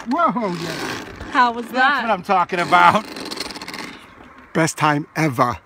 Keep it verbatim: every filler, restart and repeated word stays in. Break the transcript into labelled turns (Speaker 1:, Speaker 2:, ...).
Speaker 1: Whoa, yeah.
Speaker 2: How was that?
Speaker 1: That's what I'm talking about. Best time ever.